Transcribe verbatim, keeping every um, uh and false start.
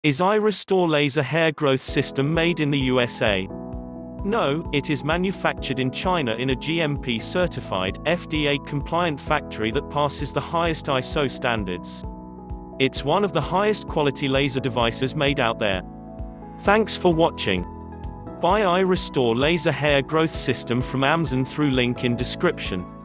Is iRestore laser hair growth system made in the U S A? No, it is manufactured in China in a G M P-certified, F D A-compliant factory that passes the highest I S O standards. It's one of the highest quality laser devices made out there. Thanks for watching. Buy iRestore laser hair growth system from Amazon through link in description.